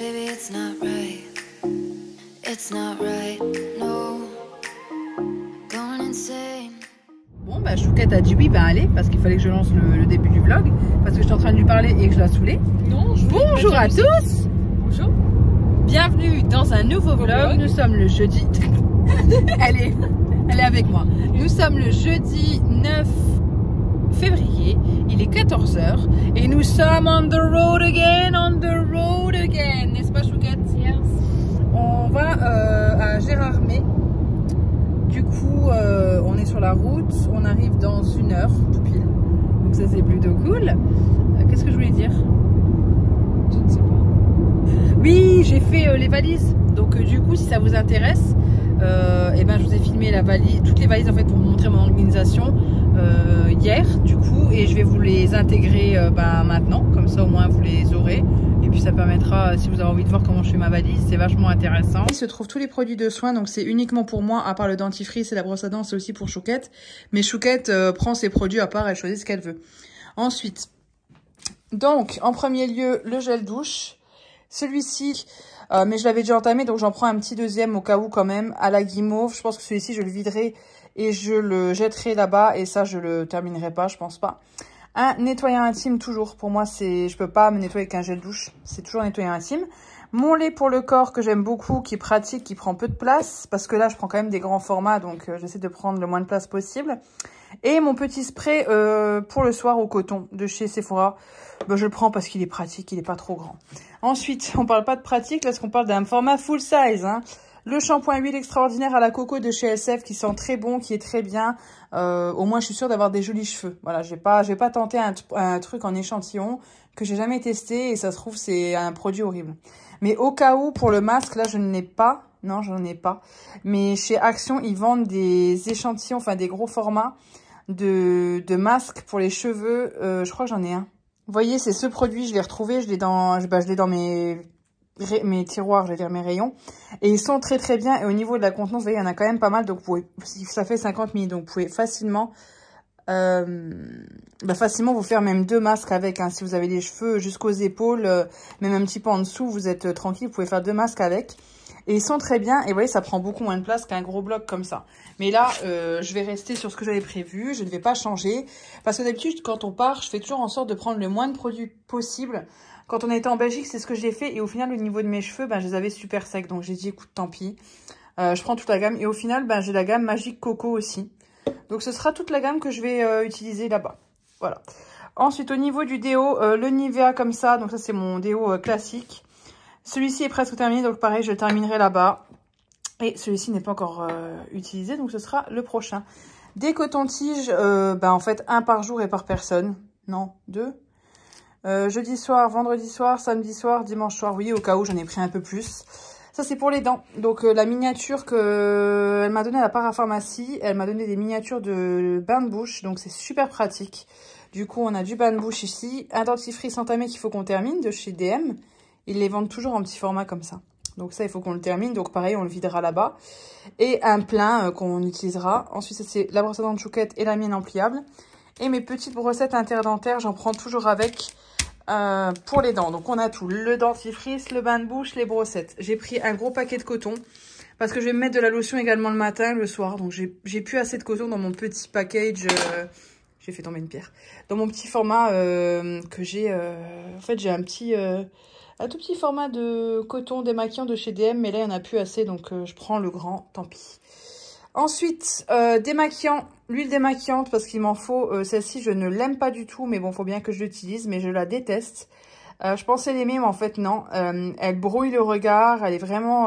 baby, it's not right. It's not right, no. Going insane. Bon, bah, Chouquette a dit oui, bah allez, parce qu'il fallait que je lance le début du vlog, parce que j'étais en train de lui parler et que je la saulais. Non, Bonjour à tous. Bonjour. Bienvenue dans un nouveau vlog. Nous sommes le jeudi. elle est avec moi. Nous sommes le jeudi 9 février. Il est 14h et nous sommes on the road again, N'est-ce pas, Chouquette? Yes. On va à Gérardmer. Du coup, on est sur la route. On arrive dans 1 heure, tout pile. Donc ça, c'est plutôt cool. Qu'est-ce que je voulais dire? Je ne sais pas. Oui, j'ai fait les valises. Donc du coup, si ça vous intéresse, et ben, je vous ai filmé la valise, toutes les valises en fait pour vous montrer mon organisation hier, du coup, et je vais vous les intégrer maintenant. Comme ça, au moins, vous les aurez. Et puis ça permettra, si vous avez envie de voir comment je fais ma valise, c'est vachement intéressant. Il se trouve tous les produits de soins, donc c'est uniquement pour moi, à part le dentifrice et la brosse à dents, c'est aussi pour Chouquette. Mais Chouquette prend ses produits à part, elle choisit ce qu'elle veut. Ensuite, donc, en premier lieu, le gel douche. Celui-ci, mais je l'avais déjà entamé, donc j'en prends un petit deuxième au cas où quand même, à la guimauve. Je pense que celui-ci, je le viderai et je le jetterai là-bas. Et ça, je le terminerai pas, je pense pas. Un nettoyant intime, toujours. Pour moi, je peux pas me nettoyer avec un gel douche. C'est toujours un nettoyant intime. Mon lait pour le corps, que j'aime beaucoup, qui est pratique, qui prend peu de place. Parce que là, je prends quand même des grands formats, donc j'essaie de prendre le moins de place possible. Et mon petit spray pour le soir au coton de chez Sephora. Ben, je le prends parce qu'il est pratique, il est pas trop grand. Ensuite, on parle pas de pratique, là, parce qu'on parle d'un format full size. Hein. Le shampoing huile extraordinaire à la coco de chez SF qui sent très bon, qui est très bien. Au moins, je suis sûre d'avoir des jolis cheveux. Voilà, je vais pas tenter un truc en échantillon que j'ai jamais testé et ça se trouve, c'est un produit horrible. Mais au cas où, pour le masque, là, je n'ai pas. Non, j'en ai pas. Mais chez Action, ils vendent des échantillons, enfin des gros formats de masques pour les cheveux. Je crois que j'en ai un. Vous voyez, c'est ce produit, je l'ai retrouvé, je l'ai dans mes tiroirs, je vais dire mes rayons. Et ils sont très très bien. Et au niveau de la contenance, vous voyez, il y en a quand même pas mal. Donc, vous pouvez, ça fait 50 ml. Donc, vous pouvez facilement, facilement vous faire même 2 masques avec. Hein, si vous avez les cheveux jusqu'aux épaules, même un petit peu en dessous, vous êtes tranquille. Vous pouvez faire 2 masques avec. Et ils sont très bien. Et vous voyez, ça prend beaucoup moins de place qu'un gros bloc comme ça. Mais là, je vais rester sur ce que j'avais prévu. Je ne vais pas changer. Parce que d'habitude, quand on part, je fais toujours en sorte de prendre le moins de produits possible. Quand on était en Belgique, c'est ce que j'ai fait. Et au final, au niveau de mes cheveux, je les avais super secs. Donc, j'ai dit, écoute, tant pis. Je prends toute la gamme. Et au final, j'ai la gamme Magique Coco aussi. Donc, ce sera toute la gamme que je vais utiliser là-bas. Voilà. Ensuite, au niveau du déo, le Nivea comme ça. Donc, ça, c'est mon déo classique. Celui-ci est presque terminé. Donc, pareil, je le terminerai là-bas. Et celui-ci n'est pas encore utilisé. Donc, ce sera le prochain. Des cotons-tiges, en fait, 1 par jour et par personne. Non, 2. Jeudi soir, vendredi soir, samedi soir, dimanche soir. Oui, au cas où j'en ai pris un peu plus. Ça, c'est pour les dents. Donc, la miniature qu'elle m'a donnée à la parapharmacie, elle m'a donné des miniatures de bain de bouche. Donc, c'est super pratique. Du coup, on a du bain de bouche ici. Un dentifrice entamé qu'il faut qu'on termine de chez DM. Ils les vendent toujours en petit format comme ça. Donc, ça, il faut qu'on le termine. Donc, pareil, on le videra là-bas. Et un plein qu'on utilisera. Ensuite, ça, c'est la brosse à dents de Chouquette et la mienne en pliable. Et mes petites brossettes interdentaires, j'en prends toujours avec pour les dents. Donc, on a tout. Le dentifrice, le bain de bouche, les brossettes. J'ai pris un gros paquet de coton parce que je vais me mettre de la lotion également le matin, le soir. Donc, j'ai plus assez de coton dans mon petit package. J'ai fait tomber une pierre. Dans mon petit format que j'ai... en fait, j'ai un tout petit format de coton démaquillant de chez DM. Mais là, il n'y en a plus assez. Donc, je prends le grand. Tant pis. Ensuite, démaquillant, l'huile démaquillante parce qu'il m'en faut. Celle-ci, je ne l'aime pas du tout, mais bon, faut bien que je l'utilise, mais je la déteste. Je pensais l'aimer, mais en fait, non. Elle brouille le regard, elle est vraiment...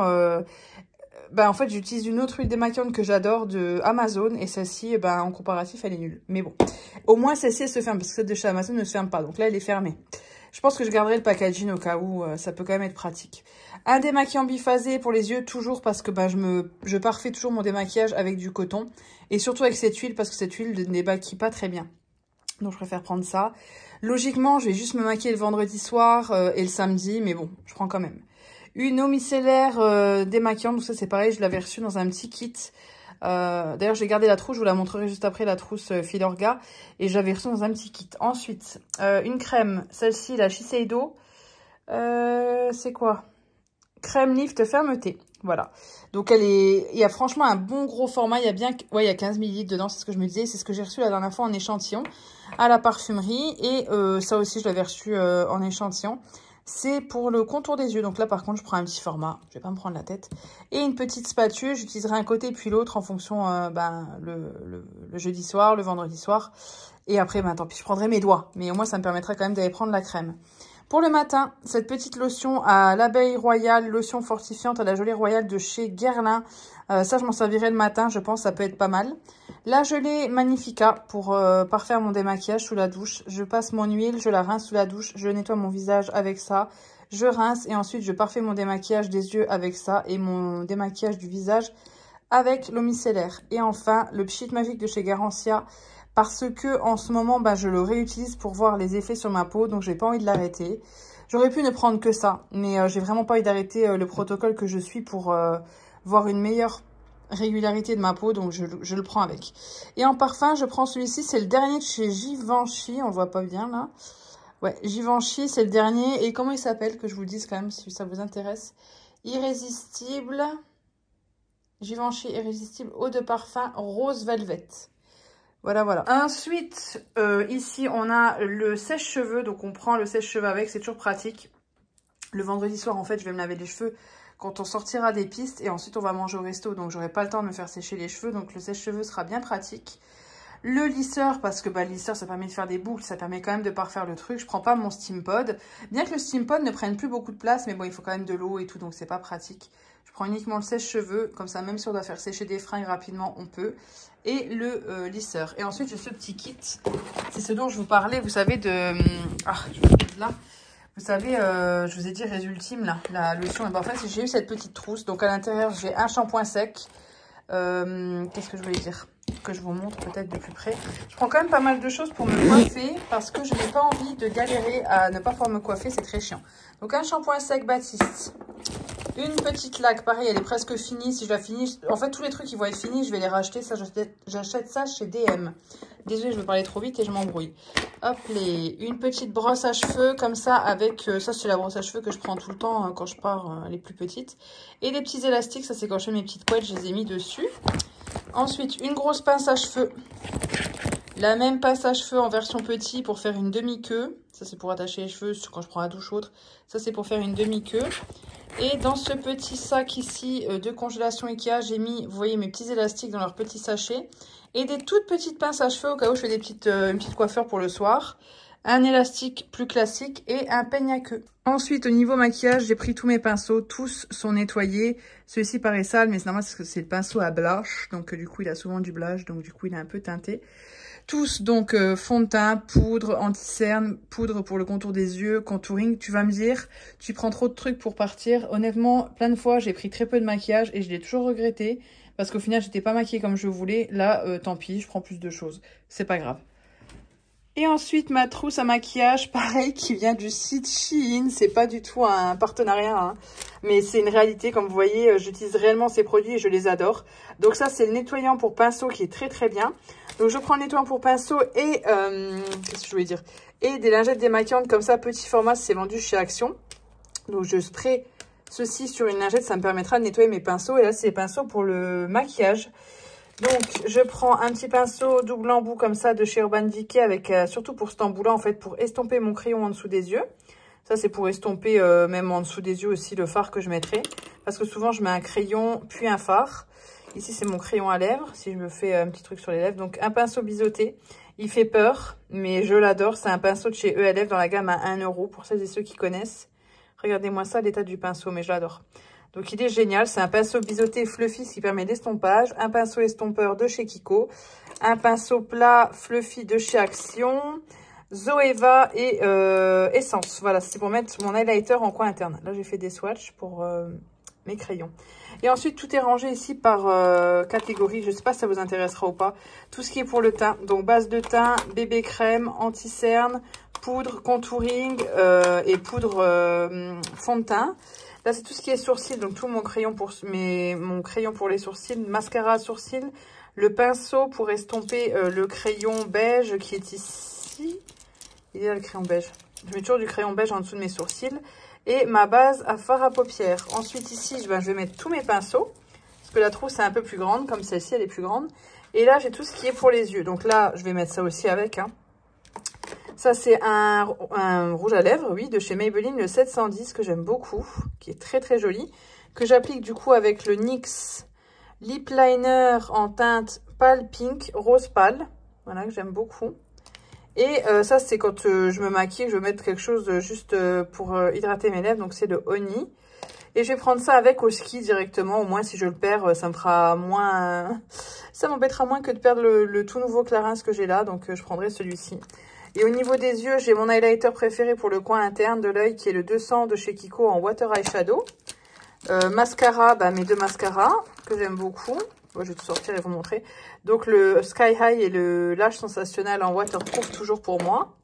en fait, j'utilise une autre huile démaquillante que j'adore de Amazon, et celle-ci, en comparatif, elle est nulle. Mais bon, au moins, celle-ci, elle se ferme, parce que celle de chez Amazon ne se ferme pas, donc là, elle est fermée. Je pense que je garderai le packaging au cas où, ça peut quand même être pratique. Un démaquillant biphasé pour les yeux, toujours parce que je parfais toujours mon démaquillage avec du coton. Et surtout avec cette huile, parce que cette huile ne démaquille pas très bien. Donc je préfère prendre ça. Logiquement, je vais juste me maquiller le vendredi soir et le samedi, mais bon, je prends quand même. Une eau micellaire démaquillante, donc ça c'est pareil, je l'avais reçue dans un petit kit. D'ailleurs, j'ai gardé la trousse, je vous la montrerai juste après, la trousse Filorga. Et j'avais reçu dans un petit kit. Ensuite, une crème, celle-ci, la Shiseido. C'est quoi? crème lift fermeté. Voilà. Donc, il y a franchement un bon gros format. Il y a bien, ouais, il y a 15 ml dedans. C'est ce que je me disais. C'est ce que j'ai reçu la dernière fois en échantillon à la parfumerie. Et ça aussi, je l'avais reçu en échantillon. C'est pour le contour des yeux. Donc là, par contre, je prends un petit format. Je vais pas me prendre la tête. Et une petite spatule. J'utiliserai un côté puis l'autre en fonction le jeudi soir, le vendredi soir. Et après, tant pis, je prendrai mes doigts. Mais au moins, ça me permettra quand même d'aller prendre la crème. Pour le matin, cette petite lotion à l'abeille royale, lotion fortifiante à la gelée royale de chez Guerlain. Ça, je m'en servirai le matin, je pense, ça peut être pas mal. La gelée Magnifica pour parfaire mon démaquillage sous la douche. Je passe mon huile, je la rince sous la douche, je nettoie mon visage avec ça. Je rince et ensuite je parfais mon démaquillage des yeux avec ça et mon démaquillage du visage avec l'eau micellaire. Et enfin, le Pchit Magique de chez Garancia. Parce que en ce moment, je le réutilise pour voir les effets sur ma peau. Donc, j'ai pas envie de l'arrêter. J'aurais pu ne prendre que ça. Mais j'ai vraiment pas envie d'arrêter le protocole que je suis pour voir une meilleure régularité de ma peau. Donc, je le prends avec. Et en parfum, je prends celui-ci. C'est le dernier de chez Givenchy. On voit pas bien là. Ouais, Givenchy, c'est le dernier. Et comment il s'appelle? Que je vous le dise quand même si ça vous intéresse. Irrésistible. Givenchy Irrésistible Eau de parfum Rose Velvet. Voilà, voilà. Ensuite, ici, on a le sèche-cheveux. Donc, on prend le sèche-cheveux avec. C'est toujours pratique. Le vendredi soir, en fait, je vais me laver les cheveux quand on sortira des pistes. Et ensuite, on va manger au resto. Donc, j'aurai pas le temps de me faire sécher les cheveux. Donc, le sèche-cheveux sera bien pratique. Le lisseur, parce que le lisseur, ça permet de faire des boucles. Ça permet quand même de parfaire le truc. Je prends pas mon steam pod. Bien que le steam pod ne prenne plus beaucoup de place. Mais bon, il faut quand même de l'eau et tout. Donc, c'est pas pratique. Je prends uniquement le sèche-cheveux. Comme ça, même si on doit faire sécher des fringues rapidement, on peut. Et le lisseur. Et ensuite, j'ai ce petit kit. C'est ce dont je vous parlais, vous savez, de... Ah, je vous pose là. Vous savez, je vous ai dit Résultime, là, la lotion. Et en fait, j'ai eu cette petite trousse. Donc, à l'intérieur, j'ai un shampoing sec. Qu'est-ce que je voulais dire? Que je vous montre peut-être de plus près. Je prends quand même pas mal de choses pour me coiffer parce que je n'ai pas envie de galérer à ne pas pouvoir me coiffer. C'est très chiant. Donc, un shampoing sec Baptiste. Une petite laque, pareil, elle est presque finie. Si je la finis, en fait, tous les trucs qui vont être finis, je vais les racheter. Ça, j'achète ça chez DM. Désolée, je vais parler trop vite et je m'embrouille. Hop, une petite brosse à cheveux comme ça avec... ça, c'est la brosse à cheveux que je prends tout le temps quand je pars, les plus petites. Et des petits élastiques, ça, c'est quand je fais mes petites couettes, je les ai mis dessus. Ensuite, une grosse pince à cheveux. La même pince à cheveux en version petit pour faire une demi-queue. Ça, c'est pour attacher les cheveux quand je prends la douche ou autre. Ça, c'est pour faire une demi-queue. Et dans ce petit sac ici de congélation Ikea, j'ai mis, vous voyez, mes petits élastiques dans leur petit sachet. Et des toutes petites pinces à cheveux au cas où je fais une petite coiffure pour le soir. Un élastique plus classique et un peigne à queue. Ensuite, au niveau maquillage, j'ai pris tous mes pinceaux. Tous sont nettoyés. Celui-ci paraît sale, mais c'est normal parce que c'est le pinceau à blush. Donc, du coup, il a souvent du blush. Donc, du coup, il est un peu teinté. Tous, donc, fond de teint, poudre, anti-cerne, poudre pour le contour des yeux, contouring. Tu vas me dire, tu prends trop de trucs pour partir. Honnêtement, plein de fois, j'ai pris très peu de maquillage et je l'ai toujours regretté. Parce qu'au final, j'étais pas maquillée comme je voulais. Là, tant pis, je prends plus de choses. C'est pas grave. Et ensuite, ma trousse à maquillage, pareil, qui vient du site Shein. C'est pas du tout un partenariat, hein, mais c'est une réalité. Comme vous voyez, j'utilise réellement ces produits et je les adore. Donc ça, c'est le nettoyant pour pinceau qui est très très bien. Donc je prends le nettoyant pour pinceau et, qu'est-ce que je voulais dire? Et des lingettes démaquillantes comme ça, petit format, c'est vendu chez Action. Donc je spray ceci sur une lingette, ça me permettra de nettoyer mes pinceaux. Et là, c'est les pinceaux pour le maquillage. Donc, je prends un petit pinceau double embout comme ça de chez Urban Decay avec, surtout pour cet embout-là, en fait, pour estomper mon crayon en dessous des yeux. Ça, c'est pour estomper même en dessous des yeux aussi le fard que je mettrai. Parce que souvent, je mets un crayon puis un fard. Ici, c'est mon crayon à lèvres, si je me fais un petit truc sur les lèvres. Donc, un pinceau biseauté. Il fait peur, mais je l'adore. C'est un pinceau de chez ELF dans la gamme à 1 € pour celles et ceux qui connaissent. Regardez-moi ça, l'état du pinceau, mais je l'adore. Donc, il est génial. C'est un pinceau biseauté fluffy qui permet d'estompage. Un pinceau estompeur de chez Kiko. Un pinceau plat fluffy de chez Action. Zoeva et Essence. Voilà, c'est pour mettre mon highlighter en coin interne. Là, j'ai fait des swatchs pour mes crayons. Et ensuite, tout est rangé ici par catégorie. Je ne sais pas si ça vous intéressera ou pas. Tout ce qui est pour le teint. Donc, base de teint, bébé crème, anti-cerne, poudre, contouring et poudre fond de teint. Là, c'est tout ce qui est sourcils, donc tout mon crayon pour les sourcils, mascara à sourcils, le pinceau pour estomper le crayon beige qui est ici. Il est là le crayon beige. Je mets toujours du crayon beige en dessous de mes sourcils. et ma base à fard à paupières. Ensuite ici, je vais mettre tous mes pinceaux, parce que la trousse est un peu plus grande, comme celle-ci elle est plus grande. Et là j'ai tout ce qui est pour les yeux, donc là je vais mettre ça aussi avec. Hein. Ça c'est un rouge à lèvres, oui, de chez Maybelline, le 710, que j'aime beaucoup, qui est très très joli, que j'applique du coup avec le NYX Lip Liner en teinte pâle pink, rose pâle, voilà, que j'aime beaucoup. Et ça, c'est quand je me maquille, je veux mettre quelque chose juste pour hydrater mes lèvres. Donc, c'est le Honey. Et je vais prendre ça avec au ski directement. Au moins, si je le perds, ça me fera moins... ça m'embêtera moins que de perdre le tout nouveau Clarins que j'ai là. Donc, je prendrai celui-ci. Et au niveau des yeux, j'ai mon highlighter préféré pour le coin interne de l'œil, qui est le 200 de chez Kiko en Water Eyeshadow. Mascara, mes deux mascaras, que j'aime beaucoup. Bon, je vais tout sortir et vous montrer. Donc, le Sky High et le Lash Sensationnel en waterproof, toujours pour moi.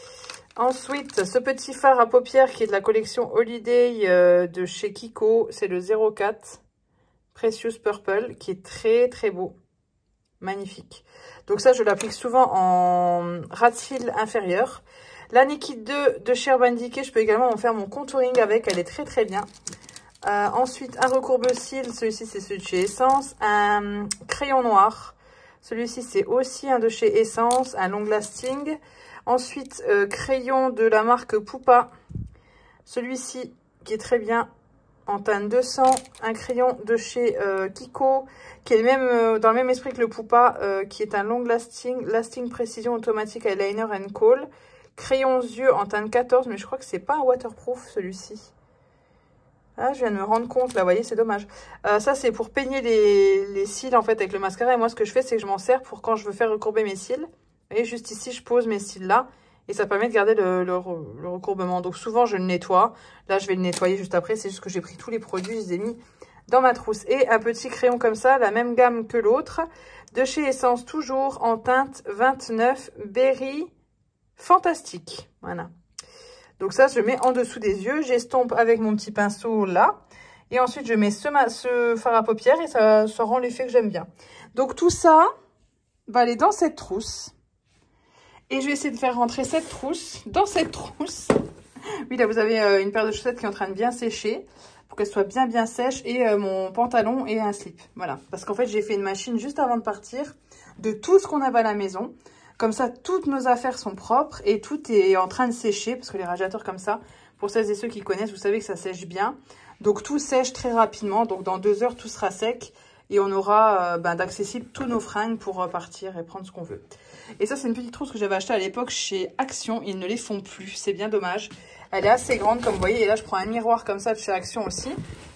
Ensuite, ce petit fard à paupières qui est de la collection Holiday de chez Kiko. C'est le 04 Precious Purple, qui est très, très beau. Magnifique. Donc ça, je l'applique souvent en ras de cils inférieur. La Nikit 2 de chez Urban Decay, je peux également en faire mon contouring avec. Elle est très, très bien. Ensuite, un recourbe-cils, celui-ci c'est celui de chez Essence. Un crayon noir, celui-ci c'est aussi un de chez Essence, un long lasting. Ensuite, crayon de la marque Poupa, celui-ci qui est très bien en teinte 200. Un crayon de chez Kiko, qui est même, dans le même esprit que le Poupa, qui est un long lasting précision automatique eyeliner and kohl. Crayon yeux en teinte 14, mais je crois que c'est pas un waterproof celui-ci. Ah, je viens de me rendre compte, là, vous voyez, c'est dommage. Ça, c'est pour peigner les cils, en fait, avec le mascara. Et moi, ce que je fais, c'est que je m'en sers pour quand je veux faire recourber mes cils. Vous voyez, juste ici, je pose mes cils là. Et ça permet de garder le recourbement. Donc, souvent, je le nettoie. Là, je vais le nettoyer juste après. C'est juste que j'ai pris tous les produits, je les ai mis dans ma trousse. Et un petit crayon comme ça, la même gamme que l'autre. De chez Essence, toujours en teinte 29 Berry Fantastique. Voilà. Donc ça, je mets en dessous des yeux. J'estompe avec mon petit pinceau là. Et ensuite, je mets ce fard à paupières et ça rend l'effet que j'aime bien. Donc tout ça va aller dans cette trousse. Et je vais essayer de faire rentrer cette trousse dans cette trousse. Oui, là, vous avez une paire de chaussettes qui est en train de bien sécher pour qu'elle soit bien, bien sèche. Et mon pantalon et un slip. Voilà. Parce qu'en fait, j'ai fait une machine juste avant de partir de tout ce qu'on avait à la maison. Comme ça, toutes nos affaires sont propres et tout est en train de sécher. Parce que les radiateurs comme ça, pour celles et ceux qui connaissent, vous savez que ça sèche bien. Donc, tout sèche très rapidement. Donc, dans 2 heures, tout sera sec. Et on aura d'accessible tous nos fringues pour partir et prendre ce qu'on veut. Et ça, c'est une petite trousse que j'avais achetée à l'époque chez Action. Ils ne les font plus. C'est bien dommage. Elle est assez grande, comme vous voyez. Et là, je prends un miroir comme ça de chez Action aussi.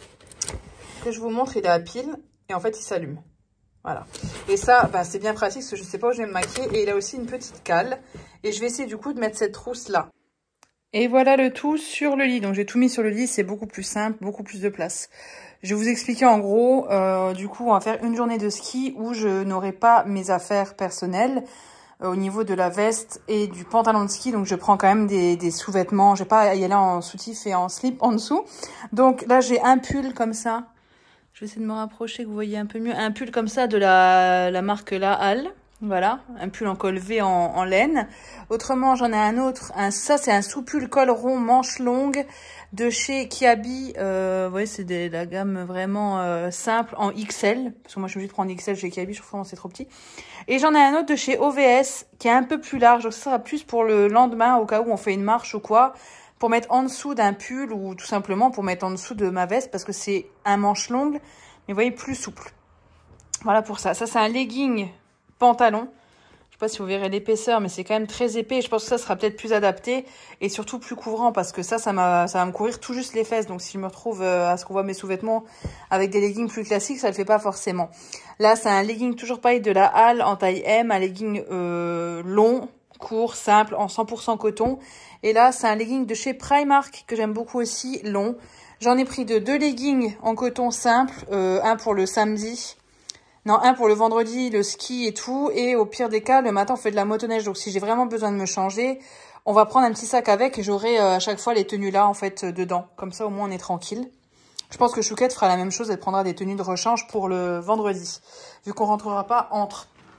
Que je vous montre, il est à pile. Et en fait, il s'allume. Voilà. Et ça, c'est bien pratique parce que je ne sais pas où je vais me maquiller. Et il a aussi une petite cale. Et je vais essayer du coup de mettre cette trousse là. Et voilà le tout sur le lit. Donc j'ai tout mis sur le lit. C'est beaucoup plus simple, beaucoup plus de place. Je vais vous expliquer en gros. Du coup, on va faire une journée de ski où je n'aurai pas mes affaires personnelles au niveau de la veste et du pantalon de ski. Donc je prends quand même des sous-vêtements. Je ne vais pas y aller en soutif et en slip en dessous. Donc là, j'ai un pull comme ça. Je vais essayer de me rapprocher, que vous voyez un peu mieux. Un pull comme ça de la marque La Halle. Voilà, un pull en col V en laine. Autrement, j'en ai un autre. Ça, c'est un sous-pull col rond, manche longue de chez Kiabi. Vous voyez, c'est de la gamme vraiment simple en XL. Parce que moi, je suis obligée de prendre XL chez Kiabi. Je trouve que c'est trop petit. Et j'en ai un autre de chez OVS qui est un peu plus large. Donc, ça sera plus pour le lendemain au cas où on fait une marche ou quoi. Pour mettre en dessous d'un pull ou tout simplement pour mettre en dessous de ma veste parce que c'est un manche longue, mais vous voyez, plus souple. Voilà pour ça. Ça, c'est un legging pantalon. Je sais pas si vous verrez l'épaisseur, mais c'est quand même très épais. Je pense que ça sera peut-être plus adapté et surtout plus couvrant parce que ça va me couvrir tout juste les fesses. Donc, si je me retrouve à ce qu'on voit mes sous-vêtements avec des leggings plus classiques, ça le fait pas forcément. Là, c'est un legging toujours pareil de La Halle en taille M, un legging long, court, simple, en 100% coton. Et là, c'est un legging de chez Primark que j'aime beaucoup aussi, long. J'en ai pris 2 leggings en coton simple, un pour le samedi, non, un pour le vendredi, le ski et tout. Et au pire des cas, le matin, on fait de la motoneige. Donc, si j'ai vraiment besoin de me changer, on va prendre un petit sac avec et j'aurai à chaque fois les tenues là, en fait, dedans. Comme ça, au moins, on est tranquille. Je pense que Chouquette fera la même chose. Elle prendra des tenues de rechange pour le vendredi, vu qu'on rentrera pas entre.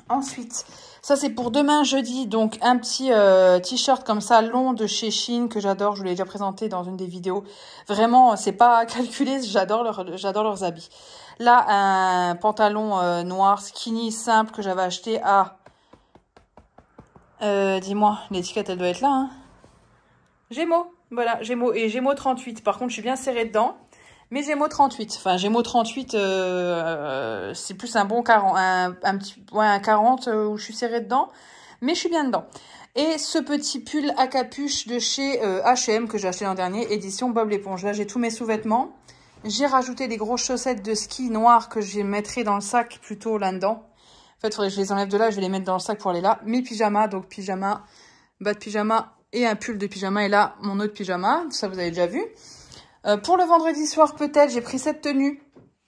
Ensuite, ça c'est pour demain jeudi, donc un petit t-shirt comme ça long de chez Shein que j'adore, je vous l'ai déjà présenté dans une des vidéos. Vraiment, c'est pas calculé, j'adore leurs habits. Là, un pantalon noir skinny simple que j'avais acheté à... dis-moi, l'étiquette elle doit être là, hein. Gémeaux, voilà, Gémeaux, et Gémeaux 38. Par contre, je suis bien serrée dedans. Mais Gémeaux 38, enfin Gémeaux 38, c'est plus un bon 40, un 40 où je suis serrée dedans, mais je suis bien dedans. Et ce petit pull à capuche de chez H&M que j'ai acheté l'an dernier, édition Bob l'éponge. Là, j'ai tous mes sous-vêtements. J'ai rajouté des grosses chaussettes de ski noires que je mettrai dans le sac plutôt là-dedans. En fait, il faudrait que je les enlève de là, je vais les mettre dans le sac pour aller là. Mes pyjamas, donc pyjama, bas de pyjama et un pull de pyjama. Et là, mon autre pyjama, ça vous avez déjà vu. Pour le vendredi soir, peut-être, j'ai pris cette tenue.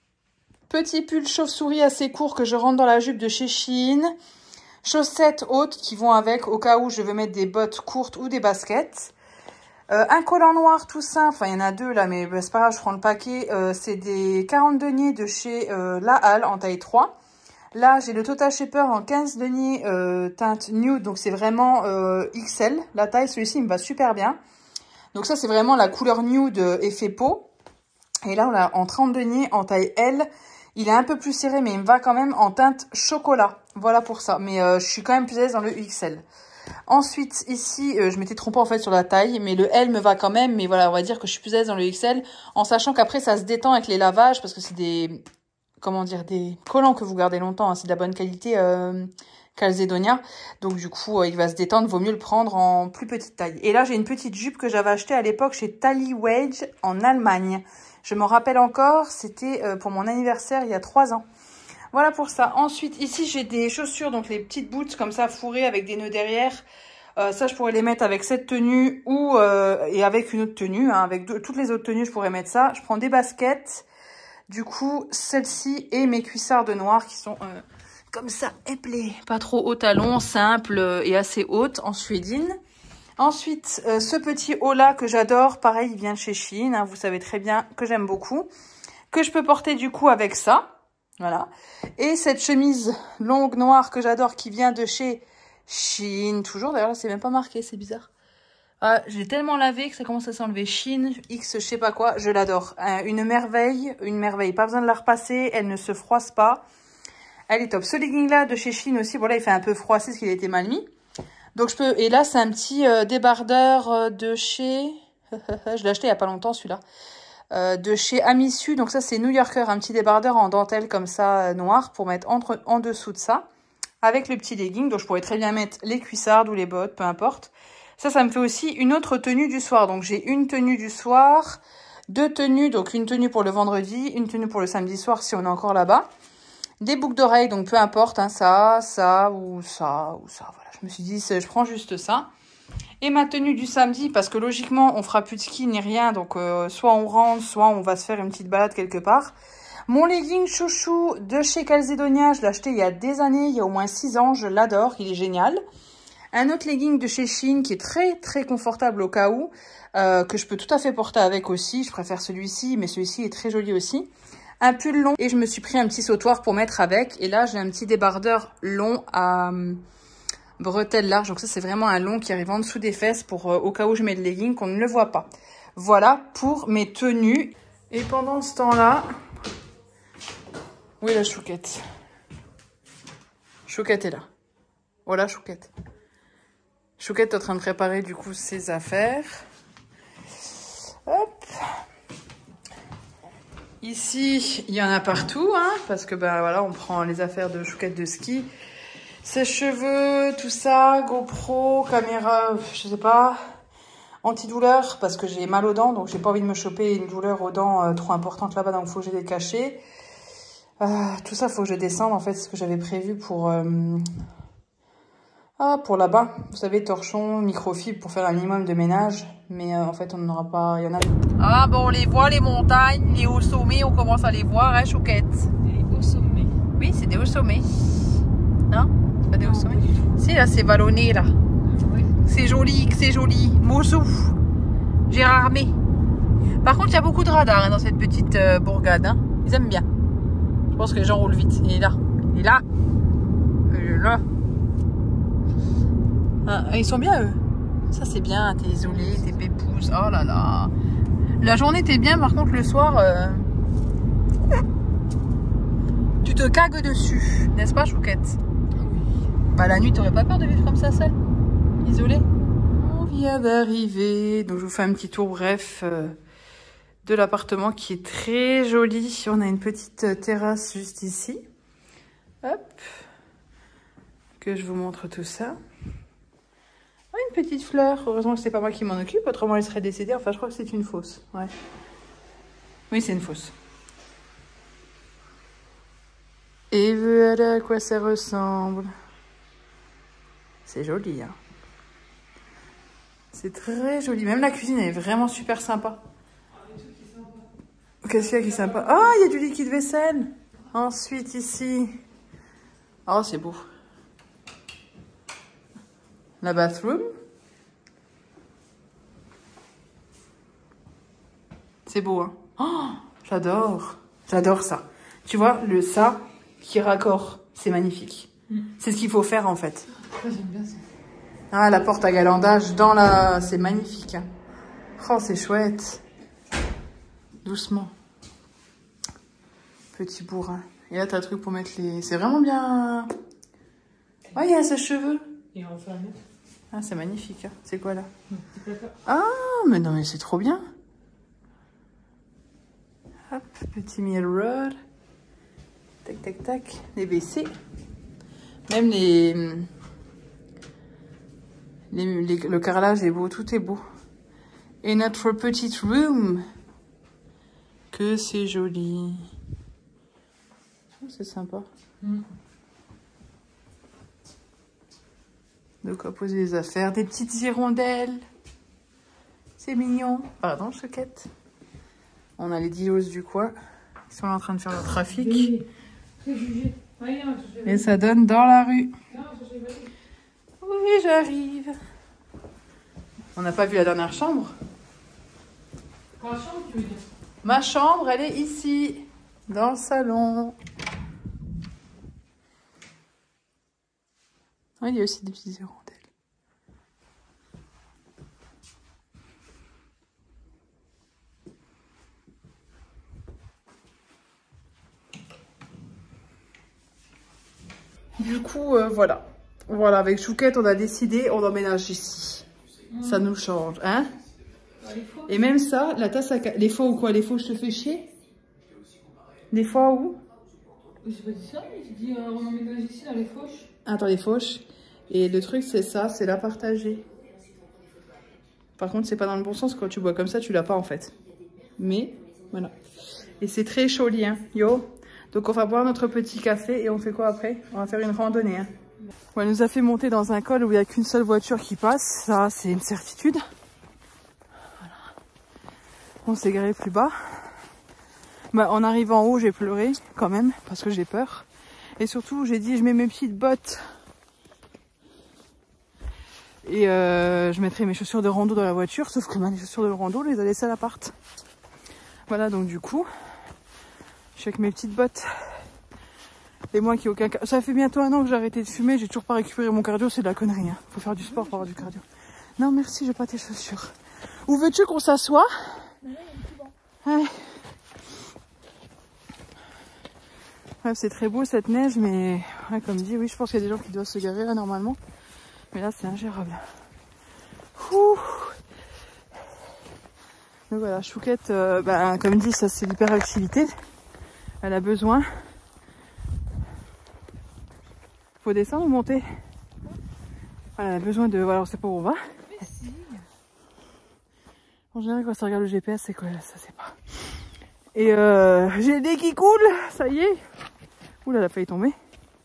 Petit pull chauve-souris assez court que je rentre dans la jupe de chez Shein. Chaussettes hautes qui vont avec au cas où je veux mettre des bottes courtes ou des baskets. Un collant noir tout simple. Enfin, il y en a deux là, mais c'est pas grave, je prends le paquet. C'est des 40 deniers de chez La Halle en taille 3. Là, j'ai le Tota Shaper en 15 deniers teinte nude. Donc, c'est vraiment XL. La taille, celui-ci, il me va super bien. Donc ça, c'est vraiment la couleur nude effet peau. Et là, on l'a en 30 deniers en taille L. Il est un peu plus serré, mais il me va quand même en teinte chocolat. Voilà pour ça. Mais je suis quand même plus à l'aise dans le XL. Ensuite, ici, je m'étais trompée en fait sur la taille. Mais le L me va quand même. Mais voilà, on va dire que je suis plus à l'aise dans le XL. En sachant qu'après, ça se détend avec les lavages. Parce que c'est des... Comment dire, des collants que vous gardez longtemps. Hein. C'est de la bonne qualité... Calzedonia, donc du coup il va se détendre, vaut mieux le prendre en plus petite taille. Et là j'ai une petite jupe que j'avais achetée à l'époque chez Tally Wage en Allemagne. Je m'en rappelle encore, c'était pour mon anniversaire il y a 3 ans. Voilà pour ça. Ensuite ici j'ai des chaussures, donc les petites boots comme ça fourrées avec des nœuds derrière. Ça je pourrais les mettre avec cette tenue ou et avec une autre tenue, hein, avec toutes les autres tenues je pourrais mettre ça. Je prends des baskets, du coup celle-ci et mes cuissards de noir qui sont... comme ça, éplée, pas trop haut talon, simple et assez haute en suédine. Ensuite, ce petit haut-là que j'adore, pareil, il vient de chez Shein, hein, vous savez très bien que j'aime beaucoup. Que je peux porter du coup avec ça, voilà. Et cette chemise longue noire que j'adore qui vient de chez Shein, toujours, d'ailleurs là c'est même pas marqué, c'est bizarre. Ah, j'ai tellement lavé que ça commence à s'enlever. Shein, X, je sais pas quoi, je l'adore. Une merveille, pas besoin de la repasser, elle ne se froisse pas. Elle est top. Ce legging là de chez Shein aussi, voilà, il fait un peu froissé parce qu'il a été mal mis. Donc je peux, et là c'est un petit débardeur de chez, je l'ai acheté il y a pas longtemps celui-là, de chez Amisu. Donc ça c'est New Yorker, un petit débardeur en dentelle comme ça noir pour mettre en dessous de ça, avec le petit legging. Donc je pourrais très bien mettre les cuissardes ou les bottes, peu importe. Ça me fait aussi une autre tenue du soir. Donc j'ai une tenue du soir, 2 tenues, donc une tenue pour le vendredi, une tenue pour le samedi soir si on est encore là-bas. Des boucles d'oreilles, donc peu importe, hein, ça ou ça. Voilà, je me suis dit, je prends juste ça. Et ma tenue du samedi, parce que logiquement, on fera plus de ski ni rien. Donc, soit on rentre, soit on va se faire une petite balade quelque part. Mon legging chouchou de chez Calzedonia, je l'ai acheté il y a des années, il y a au moins 6 ans. Je l'adore, il est génial. Un autre legging de chez Shein qui est très, très confortable au cas où. Que je peux tout à fait porter avec aussi. Je préfère celui-ci, mais celui-ci est très joli aussi. Un pull long et je me suis pris un petit sautoir pour mettre avec. Et là, j'ai un petit débardeur long à bretelles larges. Donc ça, c'est vraiment un long qui arrive en dessous des fesses pour au cas où je mets le legging, qu'on ne le voit pas. Voilà pour mes tenues. Et pendant ce temps-là... Où est la Chouquette? Chouquette est là. Voilà, Chouquette. Chouquette est en train de préparer du coup ses affaires. Hop. Ici, il y en a partout, hein, parce que ben voilà, on prend les affaires de Chouquette de ski, sèche-cheveux, tout ça, GoPro, caméra, je sais pas, antidouleur, parce que j'ai mal aux dents, donc j'ai pas envie de me choper une douleur aux dents trop importante là-bas, donc il faut que je les cache. Tout ça, faut que je descende, en fait, c'est ce que j'avais prévu pour là-bas. Vous savez, torchon, microfibre pour faire un minimum de ménage. Mais en fait, on n'en aura pas... Il y en a... Ah, bon, on les voit, les montagnes, les hauts sommets, on commence à les voir, hein, Chouquette? Les hauts sommets. Oui, c'est des hauts sommets. Non? C'est pas des hauts sommets? Si, là, c'est vallonné, là. Oui. C'est joli, c'est joli. Mosou. Gérardmer. Par contre, il y a beaucoup de radars hein, dans cette petite bourgade. Hein. Ils aiment bien. Je pense que les gens roulent vite. Il est là. Il est là. Là. Ah, ils sont bien, eux. Ça, c'est bien. T'es isolé, t'es pépouze. Oh là là. La journée, t'es bien. Par contre, le soir, tu te cagues dessus. N'est-ce pas, Chouquette? Bah, la nuit, t'aurais pas peur de vivre comme ça, seule? Isolée? On vient d'arriver. Donc, je vous fais un petit tour, bref, de l'appartement qui est très joli. On a une petite terrasse juste ici. Hop. Que je vous montre tout ça. Oh, une petite fleur. Heureusement que c'est pas moi qui m'en occupe, autrement elle serait décédée. Enfin, je crois que c'est une fausse. Ouais. Oui, c'est une fausse. Et voilà à quoi ça ressemble. C'est joli, hein. C'est très joli. Même la cuisine elle est vraiment super sympa. Qu'est-ce qu'il y a qui est sympa? Ah, il y a du liquide vaisselle. Ensuite, ici. Oh, c'est beau. La bathroom. C'est beau, hein? Oh, j'adore. J'adore ça. Tu vois, le ça qui raccord, c'est magnifique. C'est ce qu'il faut faire, en fait. J'aime bien ça. Ah, la porte à galandage dans la... C'est magnifique, hein. Oh, c'est chouette. Doucement. Petit bourrin. Et là, t'as le truc pour mettre les... C'est vraiment bien... Ouais, il y a ses cheveux. Et enfin, Ah, c'est magnifique. Hein. C'est quoi, là? petit placard. Ah, mais non, mais c'est trop bien. Hop, petit mirror. Tac, tac, tac. Les WC. Même le carrelage est beau. Tout est beau. Et notre petite room. Que c'est joli. Oh, c'est sympa. De quoi poser les affaires. Des petites hirondelles. C'est mignon. Pardon, Chouquette. On a les dilos du coin. Ils sont là en train de faire leur trafic. Et ça donne dans la rue. Oui, j'arrive. On n'a pas vu la dernière chambre. Pour la chambre, tu veux dire? Ma chambre, elle est ici. Dans le salon. Oh, il y a aussi des petites hirondelles. Du coup, voilà. Voilà, avec Chouquette, on a décidé, on emménage ici. Ça nous change, hein? Et même ça, la tasse à... Les fois où quoi? Les fois où je te fais chier? Les fois où? J'ai pas dit ça, j'ai dit on emménage ici dans les fauches. Attends, les fauches. Et le truc, c'est ça, c'est la partager. Par contre, c'est pas dans le bon sens. Quand tu bois comme ça, tu l'as pas en fait. Mais, voilà. Et c'est très joli, hein. Yo. Donc, on va boire notre petit café et on fait quoi après? On va faire une randonnée, hein. On nous a fait monter dans un col où il n'y a qu'une seule voiture qui passe. Ça, c'est une certitude. Voilà. On s'est garé plus bas. Bah, en arrivant en haut, j'ai pleuré quand même parce que j'ai peur. Et surtout, j'ai dit, je mets mes petites bottes. Et je mettrai mes chaussures de rando dans la voiture. Sauf que les chaussures de rando, je les ai laissées à l'appart. Voilà, donc du coup, je suis avec mes petites bottes. Et moi qui ai aucun... Ça fait bientôt 1 an que j'ai arrêté de fumer. J'ai toujours pas récupéré mon cardio. C'est de la connerie. Hein. Faut faire du sport pour avoir du cardio. Non, merci, j'ai pas tes chaussures. Où veux-tu qu'on s'assoie? Ouais. Ouais, c'est très beau cette neige, mais ouais, comme dit, oui, je pense qu'il y a des gens qui doivent se garer là normalement. Mais là, c'est ingérable. Ouh. Donc voilà, Chouquette, comme dit, ça c'est l'hyperactivité. Elle a besoin. Faut descendre ou monter? Elle a besoin de... Voilà, on sait pas où on va. En général, quand ça regarde le GPS, c'est quoi là? Ça, c'est pas... Et j'ai le nez qui coule, ça y est. Ouh là, elle a failli tomber.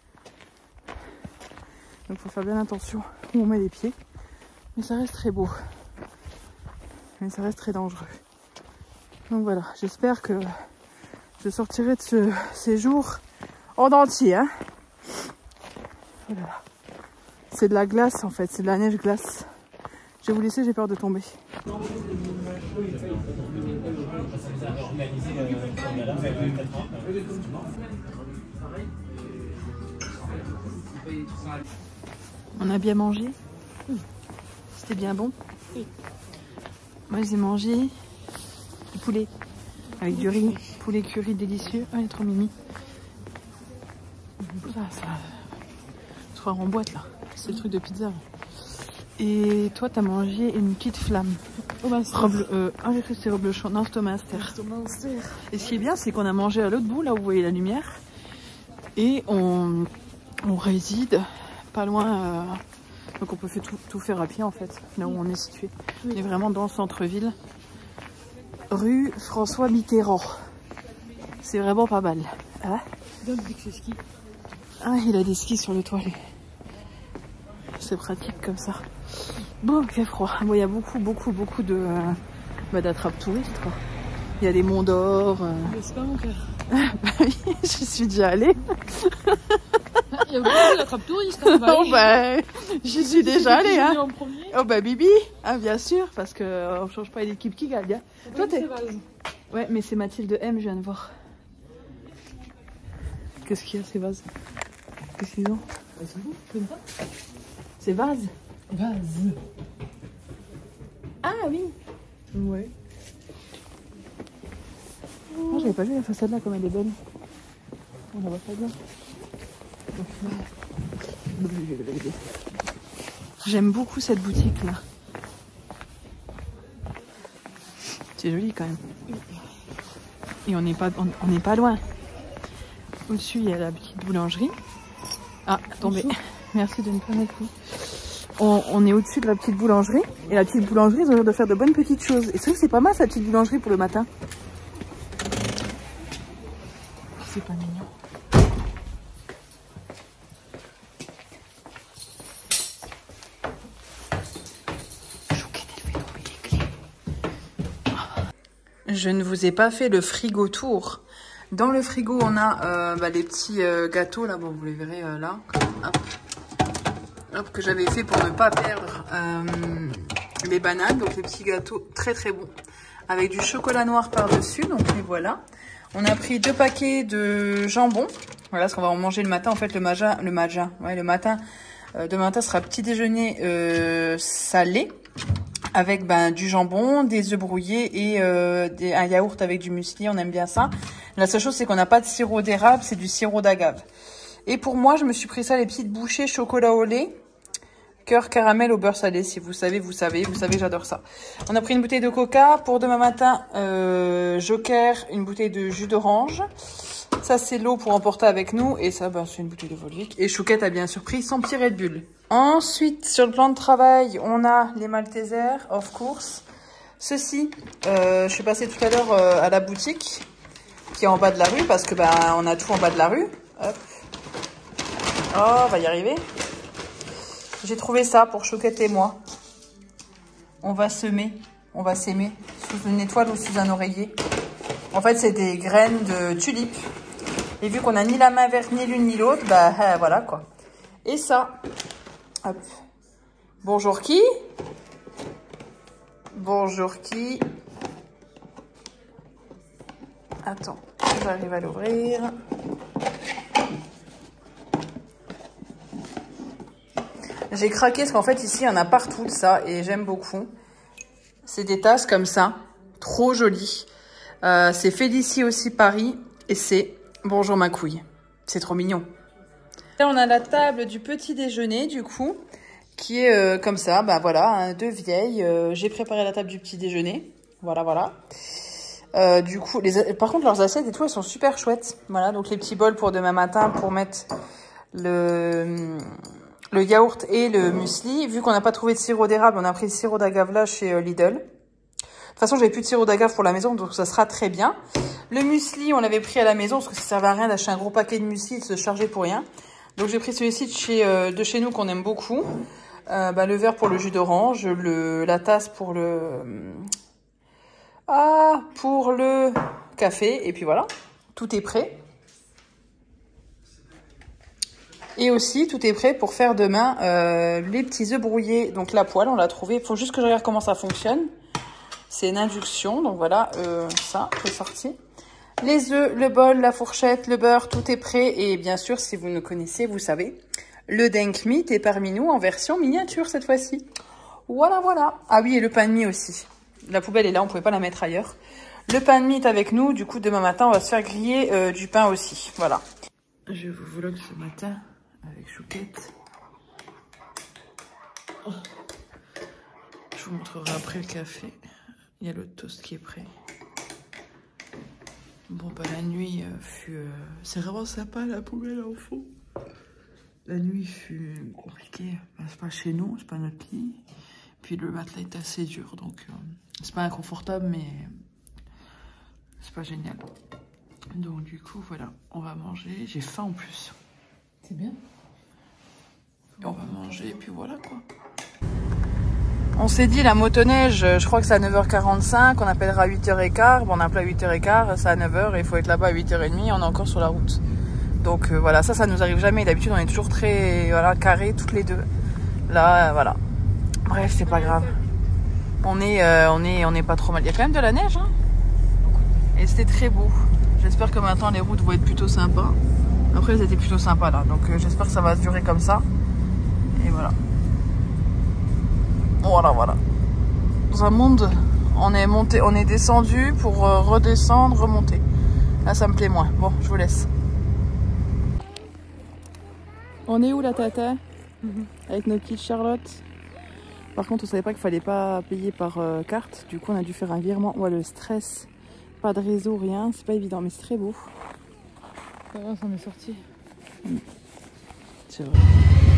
Donc faut faire bien attention où on met les pieds. Mais ça reste très beau. Mais ça reste très dangereux. Donc voilà, j'espère que je sortirai de ce séjour en entier. Hein. Voilà. C'est de la glace en fait, c'est de la neige glace. Je vais vous laisser, j'ai peur de tomber. On a bien mangé. C'était bien bon. Moi j'ai mangé du poulet avec du riz, poulet curry délicieux. Ah, il est trop mimi. Ça se en boîte là. C'est le truc de pizza. Et toi t'as mangé une petite flamme. Robe, ah j'ai cru que c'était robe champ. Non, c'est Thomas Aster. Et ce qui est bien, c'est qu'on a mangé à l'autre bout, là où vous voyez la lumière. Et on réside pas loin. Donc on peut tout faire à pied en fait, là où on est situé. On est vraiment dans le centre-ville. Rue François Mitterrand. C'est vraiment pas mal. Hein? Ah, il a des skis sur le toit lui. C'est pratique comme ça. Bon, il fait froid. Bon, il y a beaucoup de d'attrapes touristes quoi. Il y a les Monts d'Or. C'est pas mon cœur. Bah oui, j'y suis déjà allée. Il y a beaucoup d'attrapes touristes. Hein, bah, Oh bah, j'y suis déjà allée hein. En premier. Oh bah Bibi, ah bien sûr, parce que on change pas l'équipe qui gagne. Hein. Toi t'es. Ouais, mais c'est Mathilde M, je viens de voir. Qu'est-ce qu'il y a ces vases? Qu'est-ce qu'ils ont? C'est vous, je connais pas. Ces vases? Vase. Ah oui. Ouais. Oh, j'avais pas vu la façade là comme elle est belle. On la voit pas bien. J'aime beaucoup cette boutique là. C'est joli quand même. Et on n'est pas loin. Au-dessus il y a la petite boulangerie. Ah, tombé. Merci de me permettre. On est au-dessus de la petite boulangerie. Et la petite boulangerie, ils ont l'air de faire de bonnes petites choses. Et c'est vrai que c'est pas mal sa petite boulangerie pour le matin. C'est pas mignon. Je ne vous ai pas fait le frigo tour. Dans le frigo, on a les petits gâteaux, là, bon, vous les verrez là. Hop. Hop, que j'avais fait pour ne pas perdre les bananes. Donc les petits gâteaux très très bons. Avec du chocolat noir par-dessus, donc les voilà. On a pris 2 paquets de jambon. Voilà ce qu'on va en manger le matin. En fait, le matin, demain matin sera petit déjeuner salé. Avec du jambon, des œufs brouillés et un yaourt avec du muesli, on aime bien ça. La seule chose, c'est qu'on n'a pas de sirop d'érable, c'est du sirop d'agave. Et pour moi, je me suis pris ça, les petites bouchées chocolat au lait, cœur caramel au beurre salé. Si vous savez, vous savez que j'adore ça. On a pris une bouteille de coca. Pour demain matin, Joker, une bouteille de jus d'orange. Ça, c'est l'eau pour emporter avec nous. Et ça, c'est une bouteille de Volvic. Et Chouquette a bien surpris son petit Red Bull. Ensuite, sur le plan de travail, on a les Maltesers, of course. Ceci, je suis passée tout à l'heure à la boutique qui est en bas de la rue parce que on a tout en bas de la rue. Hop. Oh, on va y arriver. J'ai trouvé ça pour Chouquette et moi. On va s'aimer sous une étoile ou sous un oreiller. En fait, c'est des graines de tulipes. Et vu qu'on a ni la main verte, ni l'une ni l'autre, voilà quoi. Et ça. Hop. Bonjour qui? Bonjour qui? Attends, j'arrive à l'ouvrir. J'ai craqué parce qu'en fait ici il y en a partout de ça et j'aime beaucoup. C'est des tasses comme ça, trop jolies. C'est Félicie aussi Paris et c'est Bonjour ma couille. C'est trop mignon. Là on a la table du petit déjeuner du coup qui est comme ça, voilà, deux vieilles. J'ai préparé la table du petit déjeuner, voilà. Du coup, par contre leurs assiettes et tout elles sont super chouettes. Voilà, donc les petits bols pour demain matin pour mettre le yaourt et le muesli. Vu qu'on n'a pas trouvé de sirop d'érable, on a pris le sirop d'agave là chez Lidl. De toute façon, j'avais plus de sirop d'agave pour la maison, donc ça sera très bien. Le muesli, on l'avait pris à la maison, parce que ça servait à rien d'acheter un gros paquet de muesli et de se charger pour rien. Donc j'ai pris celui-ci de chez nous qu'on aime beaucoup. Le verre pour le jus d'orange, la tasse pour le café, et puis voilà. Tout est prêt. Et aussi, tout est prêt pour faire demain les petits œufs brouillés. Donc la poêle, on l'a trouvé. Il faut juste que je regarde comment ça fonctionne. C'est une induction. Donc voilà, ça, c'est sorti. Les œufs, le bol, la fourchette, le beurre, tout est prêt. Et bien sûr, si vous nous connaissez, vous savez, Le Denk Meat est parmi nous en version miniature cette fois-ci. Voilà, voilà. Ah oui, et le pain de mie aussi. La poubelle est là, on pouvait pas la mettre ailleurs. Le pain de mie est avec nous. Du coup, demain matin, on va se faire griller du pain aussi. Voilà. Je vous vlog ce matin avec Chouquette. Je vous montrerai après le café. Il y a le toast qui est prêt. Bon, bah la nuit fut... C'est vraiment sympa la poubelle en fond. La nuit fut compliquée. Bah, c'est pas chez nous, c'est pas notre lit. Puis le matelas est assez dur, donc c'est pas inconfortable, mais c'est pas génial. Donc du coup, voilà, on va manger. J'ai faim en plus. C'est bien. Et on va manger, et puis voilà quoi. On s'est dit, la motoneige, je crois que c'est à 9h45, on appellera à 8h15. Bon, on appelle à 8h15, c'est à 9h, et il faut être là-bas à 8h30, on est encore sur la route. Donc voilà, ça nous arrive jamais. D'habitude, on est toujours très voilà, carrés, toutes les deux. Là, voilà. Bref, c'est pas grave. On est pas trop mal. Il y a quand même de la neige, hein. Et c'était très beau. J'espère que maintenant, les routes vont être plutôt sympas. Après, elles étaient plutôt sympas, là. Donc j'espère que ça va durer comme ça. Et voilà. Voilà, voilà. Dans un monde, on est monté, on est descendu pour redescendre, remonter. Là, ça me plaît moins. Bon, je vous laisse. On est où la tata? Avec notre petite Charlotte. Par contre, on savait pas qu'il fallait pas payer par carte. Du coup, on a dû faire un virement. Ouais, le stress. Pas de réseau, rien. C'est pas évident, mais c'est très beau. Ça va, ça m'est sorti. C'est vrai.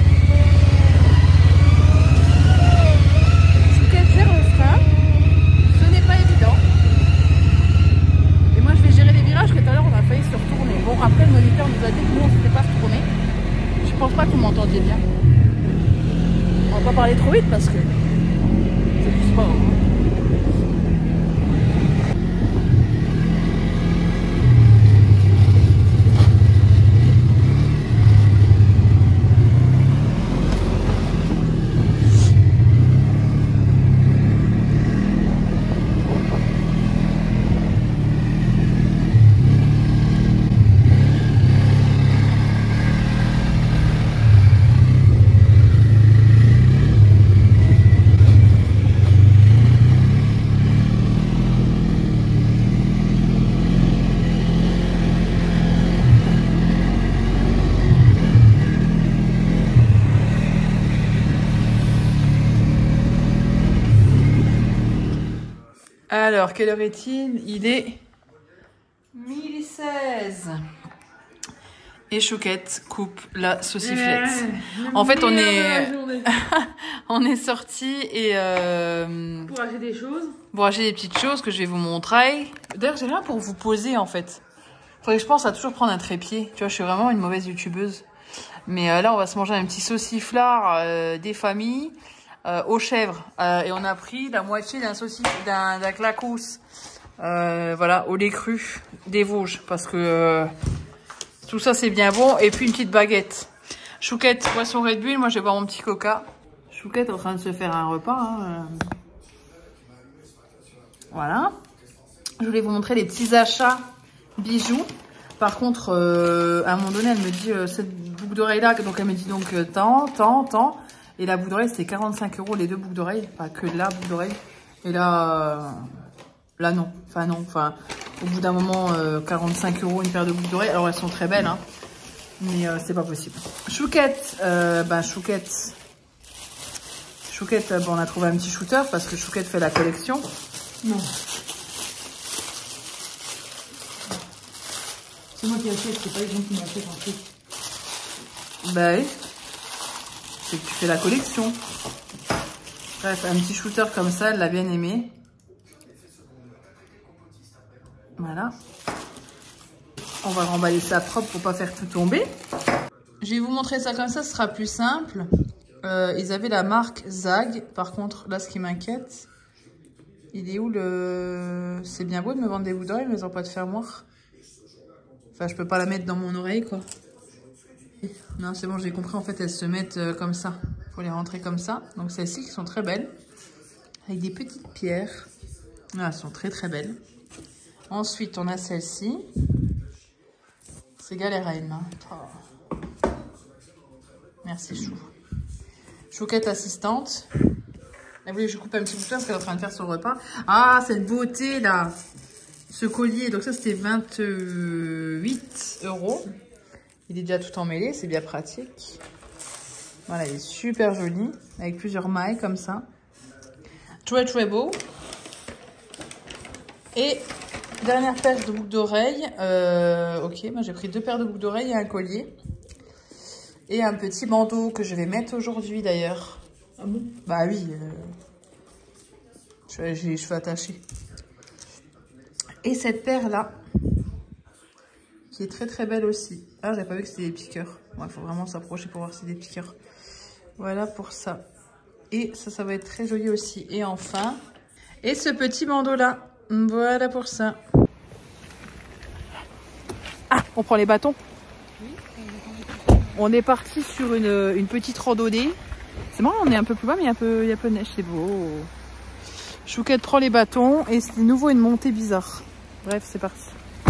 Ce n'est pas évident. Et moi je vais gérer les virages que tout à l'heure on a failli se retourner. Bon, après le moniteur nous a dit que nous on ne s'était pas retourné. Je pense pas que vous m'entendiez bien. On va pas parler trop vite parce que c'est du sport. Alors, quelle heure est-il? Il est 12h16. Et Chouquette coupe la sauciflette. En fait, on est sortis et Pour acheter des choses. pour acheter des petites choses que je vais vous montrer. D'ailleurs, j'ai rien pour vous poser en fait. Faudrait que je pense à toujours prendre un trépied. Tu vois, je suis vraiment une mauvaise youtubeuse. Mais là, on va se manger un petit sauciflard des familles. Aux chèvres et on a pris la moitié d'un clacous voilà, au lait cru des Vosges parce que tout ça c'est bien bon. Et puis une petite baguette. Chouquette boit son Red Bull, moi je vais boire mon petit coca. Chouquette en train de se faire un repas hein. Voilà, je voulais vous montrer les petits achats bijoux. Par contre à un moment donné elle me dit cette boucle d'oreille là, donc elle me dit donc tant. Et la boucle d'oreille, c'était 45 € les deux boucles d'oreille. Pas que la boucle d'oreille. Et là, non. Enfin, non. Enfin, au bout d'un moment, 45 € une paire de boucles d'oreille. Alors, elles sont très belles, hein. Mais c'est pas possible. Chouquette. Chouquette, bon, on a trouvé un petit shooter parce que Chouquette fait la collection. Non. C'est moi qui achète, c'est pas les gens qui m'achètent en fait. Bah oui. C'est que tu fais la collection. Bref, un petit shooter comme ça, elle l'a bien aimé. Voilà. On va remballer ça propre pour pas faire tout tomber. Je vais vous montrer ça comme ça, ce sera plus simple. Ils avaient la marque Zag. Par contre, là, ce qui m'inquiète, il est où le... C'est bien beau de me vendre des boucles d'oreilles, mais ils n'ont pas de fermoir. Enfin, je peux pas la mettre dans mon oreille, quoi. Non, c'est bon, j'ai compris. En fait, elles se mettent comme ça. Il faut les rentrer comme ça. Donc, celles-ci qui sont très belles. Avec des petites pierres. Ah, elles sont très, très belles. Ensuite, on a celle-ci. C'est galère à une main. Oh. Merci Chou. Chouquette assistante. Elle voulait que je coupe un petit bout parce qu'elle est en train de faire son repas. Ah, cette beauté là. Ce collier, donc ça c'était 28 €. Il est déjà tout emmêlé, c'est bien pratique. Voilà, il est super joli, avec plusieurs mailles comme ça. Très très beau. Et dernière paire de boucles d'oreilles. Ok, moi j'ai pris 2 paires de boucles d'oreilles et un collier. Et un petit bandeau que je vais mettre aujourd'hui d'ailleurs. Ah bon? Bah oui, j'ai les cheveux attachés. Et cette paire là, qui est très très belle aussi. Ah, j'avais pas vu que c'était des piqueurs. Il faut vraiment s'approcher pour voir si c'est des piqueurs. Voilà pour ça. Et ça va être très joli aussi. Et enfin, et ce petit bandeau là. Voilà pour ça. Ah, on prend les bâtons. On est parti sur une petite randonnée. C'est marrant, on est un peu plus bas, mais il y a un peu de neige, c'est beau. Chouquette prend les bâtons et c'est de nouveau une montée bizarre. Bref, c'est parti.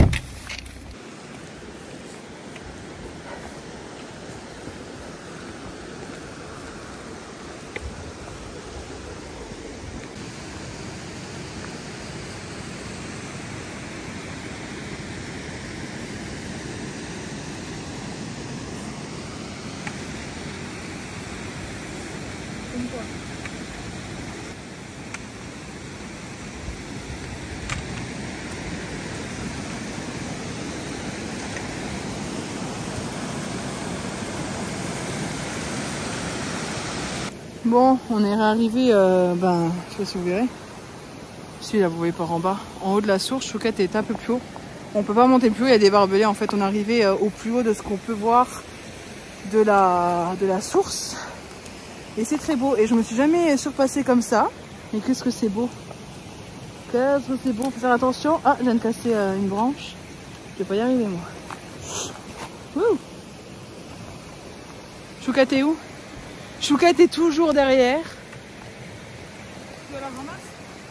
Bon, on est arrivé, je sais pas si vous verrez. Si là, vous voyez par en bas, en haut de la source. Chouquette est un peu plus haut. On peut pas monter plus haut, il y a des barbelés. En fait, on est arrivé au plus haut de ce qu'on peut voir de la source. Et c'est très beau. Et je me suis jamais surpassée comme ça. Mais qu'est-ce que c'est beau. Qu'est-ce que c'est beau. Faut faire attention. Ah, je viens de casser une branche. Je vais pas y arriver, moi. Wouh. Chouquette est où? Chouquette est toujours derrière. Tu la ramasses?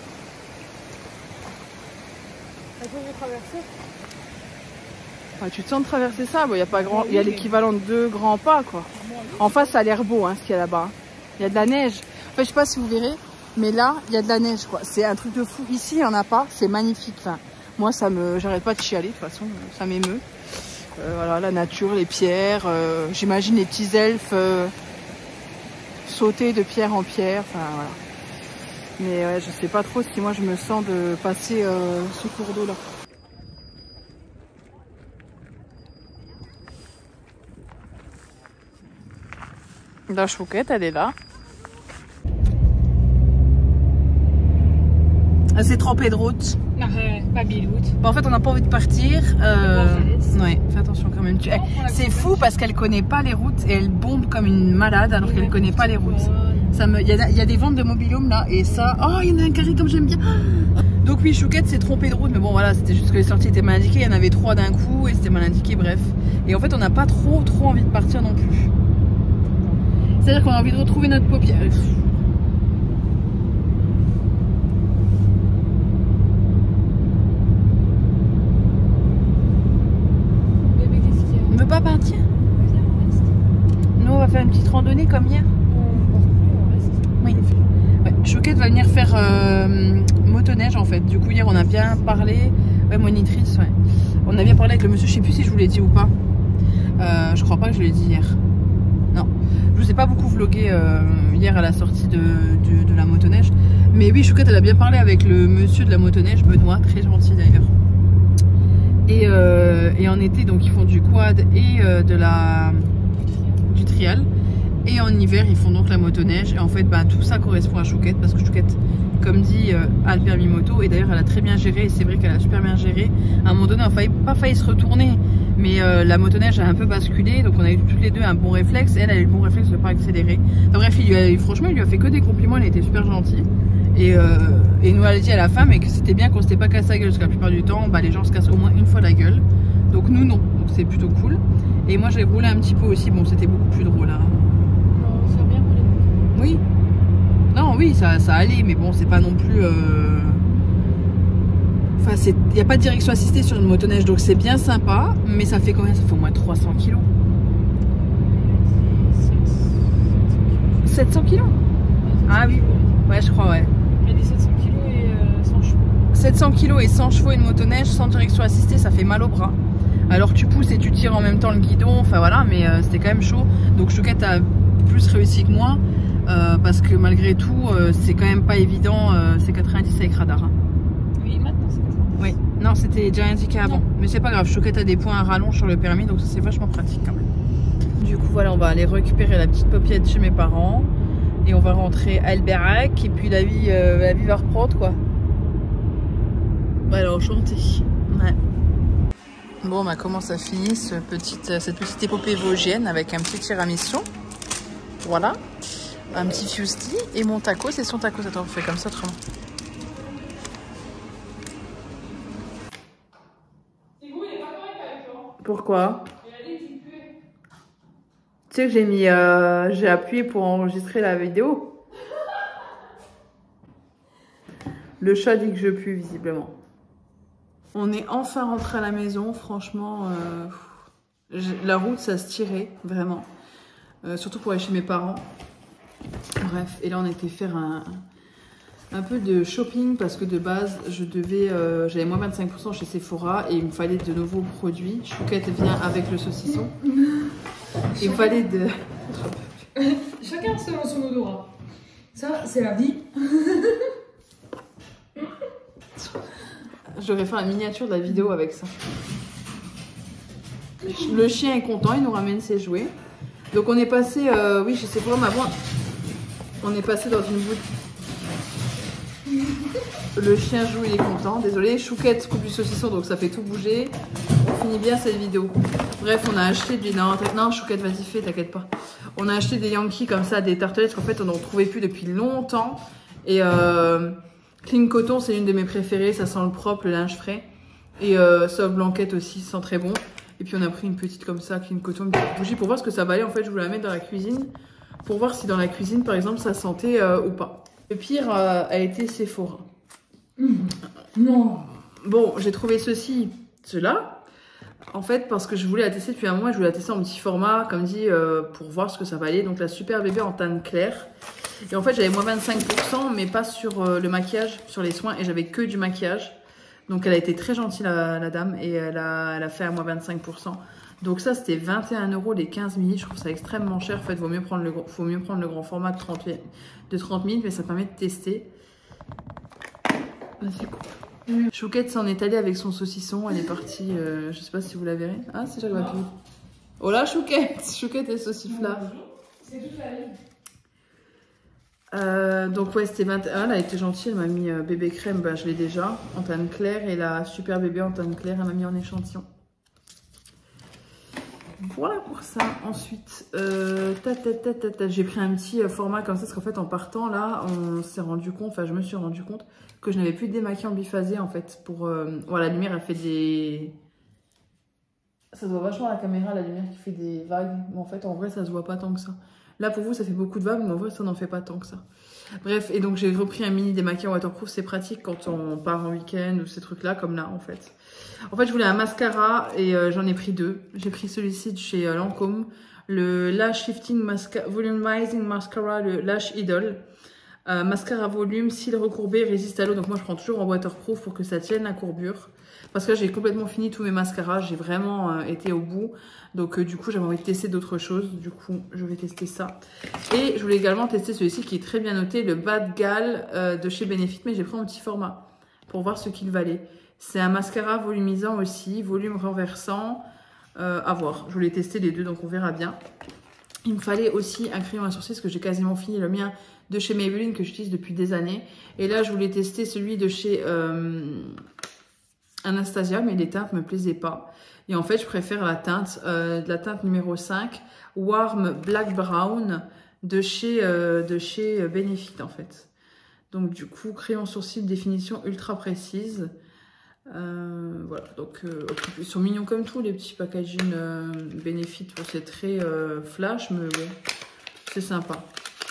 Elle peut traverser. Ouais, tu te sens de traverser ça? Bon, il y a pas grand, il y a l'équivalent de 2 grands pas, quoi. En face, ça a l'air beau, hein, ce qu'il y a là-bas. Il y a de la neige. En fait, je sais pas si vous verrez, mais là, il y a de la neige, quoi. C'est un truc de fou. Ici, il y en a pas. C'est magnifique. Enfin, moi, j'arrête pas de chialer. De toute façon, ça m'émeut. Voilà, la nature, les pierres. J'imagine les petits elfes. Sauter de pierre en pierre, enfin voilà. Mais ouais, je sais pas trop si moi je me sens de passer ce cours d'eau là. La Chouquette, elle est là. Elle s'est trempée de route. Pas biloute. Bah, en fait, on n'a pas envie de partir. Ouais, fais attention quand même. C'est fou parce qu'elle connaît pas les routes et elle bombe comme une malade alors qu'elle connaît pas les routes. Il y a des ventes de mobil-home là et ça. Oh, il y en a un carré comme j'aime bien. Donc oui, Chouquette s'est trompée de route, mais bon voilà, c'était juste que les sorties étaient mal indiquées. Il y en avait 3 d'un coup et c'était mal indiqué, bref. Et en fait, on n'a pas trop envie de partir non plus. C'est-à-dire qu'on a envie de retrouver notre paupière. On veut pas partir? Nous, on va faire une petite randonnée comme hier. Oui. Ouais, Chouquette va venir faire motoneige en fait. Du coup, hier, on a bien parlé. Ouais, monitrice, ouais. On a bien parlé avec le monsieur, je sais plus si je vous l'ai dit ou pas. Je crois pas que je l'ai dit hier. Non. Je vous ai pas beaucoup vlogué hier à la sortie de la motoneige. Mais oui, Chouquette, elle a bien parlé avec le monsieur de la motoneige, Benoît, très gentil d'ailleurs. Et en été, donc ils font du quad et du trial. Et en hiver, ils font donc la motoneige. Et en fait, bah, tout ça correspond à Chouquette parce que Chouquette, comme dit, a le permis moto. Et d'ailleurs, elle a très bien géré. Et c'est vrai qu'elle a super bien géré. À un moment donné, on n'a pas failli se retourner. Mais la motoneige a un peu basculé. Donc on a eu toutes les deux un bon réflexe. Et elle a eu le bon réflexe de ne pas accélérer. Donc, bref, franchement, il lui a fait que des compliments. Elle était super gentille. Et nous, elle a dit à la fin mais que c'était bien qu'on s'était pas cassé la gueule. Parce que la plupart du temps, bah, les gens se cassent au moins une fois la gueule. Donc nous, non. Donc c'est plutôt cool. Et moi, j'ai roulé un petit peu aussi. Bon, c'était beaucoup plus drôle. Hein. Oui. Non, oui, ça allait, mais bon, c'est pas non plus. Enfin, il n'y a pas de direction assistée sur une motoneige, donc c'est bien sympa, mais ça fait combien? Ça fait au moins 300 kilos. 700 kilos. Ah oui, ouais, je crois, ouais. Il y a des 700 kilos et 100 chevaux. 700 kilos et 100 chevaux et une motoneige sans direction assistée, ça fait mal au bras. Alors tu pousses et tu tires en même temps le guidon, enfin voilà, mais c'était quand même chaud. Donc Chouquette a plus réussi que moi, parce que malgré tout, c'est quand même pas évident, c'est 90 avec radar. Hein. Oui, maintenant c'est 90. Oui, non, c'était déjà indiqué avant. Mais c'est pas grave, Chouquette a des points à rallonge sur le permis, donc ça c'est vachement pratique quand même. Du coup, voilà, on va aller récupérer la petite paupiette chez mes parents. Et on va rentrer à Elberac. Et puis la vie va reprendre, quoi. Voilà, enchanté. Ouais. Bon, bah, comment ça finit cette petite épopée vosgienne avec un petit tiramisu. Voilà. Un petit fusti. Et mon taco, c'est son taco. Attends, on fait comme ça autrement. Pourquoi? Tu sais que j'ai appuyé pour enregistrer la vidéo. Le chat dit que je pue visiblement. On est enfin rentré à la maison. Franchement, la route ça se tirait vraiment. Surtout pour aller chez mes parents. Bref, et là on était faire un peu de shopping parce que de base j'avais moins 25% chez Sephora et il me fallait de nouveaux produits. Chouquette vient avec le saucisson. Il me fallait de... Chacun selon son odorat. Ça, c'est la vie. J'aurais fait une miniature de la vidéo avec ça. Le chien est content, il nous ramène ses jouets. Donc on est passé, oui, je sais pas, ma voix. On est passé dans une boutique. Le chien joue, il est content. Désolé, Chouquette coupe du saucisson, donc ça fait tout bouger. On finit bien cette vidéo. Bref, on a acheté du... Non, Chouquette, vas-y, fais, t'inquiète pas. On a acheté des Yankees comme ça, des tartelettes qu'en fait on n'en trouvait plus depuis longtemps. Et Clean Coton, c'est une de mes préférées. Ça sent le propre, le linge frais. Et Sauve Blanquette aussi, ça sent très bon. Et puis on a pris une petite comme ça, Clean Coton, une petite bougie pour voir ce que ça valait. En fait, je voulais la mettre dans la cuisine pour voir si dans la cuisine, par exemple, ça sentait ou pas. Le pire a été Sephora. Non. Bon, j'ai trouvé cela. En fait, parce que je voulais la tester depuis un mois, je voulais la tester en petit format, comme dit, pour voir ce que ça valait. Donc la Super Bébé en teinte claire. Et en fait, j'avais moins 25%, mais pas sur le maquillage, sur les soins, et j'avais que du maquillage. Donc elle a été très gentille, la dame, et elle a fait à moins 25%. Donc ça, c'était 21 € les 15 ml. Je trouve ça extrêmement cher. En fait, faut mieux prendre le grand format de 30 ml, mais ça permet de tester. Vas-y, coupe. Chouquette s'en est allée avec son saucisson. Elle est partie, je sais pas si vous la verrez. Ah, c'est Jacques Vapi. Oh là, Chouquette. Chouquette est sauciflard. C'est toute la vie. Donc ouais, c'était 21. Elle a été gentille. Elle m'a mis bébé crème, bah, je l'ai déjà, en teinte claire. Et la Super Bébé en teinte claire, elle m'a mis en échantillon. Voilà pour ça. Ensuite, j'ai pris un petit format comme ça, parce qu'en fait, en partant, là, on s'est rendu compte, enfin, je me suis rendu compte que je n'avais plus de démaquillant biphasé, en fait, pour... voilà, la lumière, elle fait des... Ça se voit vachement à la caméra, la lumière qui fait des vagues, mais en fait, en vrai, ça se voit pas tant que ça. Là, pour vous, ça fait beaucoup de vagues, mais en vrai, ça n'en fait pas tant que ça. Bref, et donc, j'ai repris un mini démaquillant waterproof, c'est pratique quand on part en week-end ou ces trucs-là, comme là, en fait. En fait, je voulais un mascara et j'en ai pris deux. J'ai pris celui-ci de chez Lancôme, le Lash Shifting Volumizing Mascara, le Lash Idol. Mascara volume, cils recourbés, résiste à l'eau. Donc moi, je prends toujours en waterproof pour que ça tienne la courbure. Parce que là, j'ai complètement fini tous mes mascaras. J'ai vraiment été au bout. Donc du coup, j'avais envie de tester d'autres choses. Du coup, je vais tester ça. Et je voulais également tester celui-ci qui est très bien noté, le Bad Gal de chez Benefit. Mais j'ai pris en petit format pour voir ce qu'il valait. C'est un mascara volumisant aussi, volume renversant, à voir. Je voulais tester les deux, donc on verra bien. Il me fallait aussi un crayon à sourcils, parce que j'ai quasiment fini le mien de chez Maybelline, que j'utilise depuis des années. Et là, je voulais tester celui de chez Anastasia, mais les teintes ne me plaisaient pas. Et en fait, je préfère la teinte numéro 5, Warm Black Brown, de chez Benefit, en fait. Donc du coup, crayon sourcil, définition ultra précise. Voilà, donc ils sont mignons comme tout, les petits packaging Benefit. C'est très flash, mais bon, c'est sympa.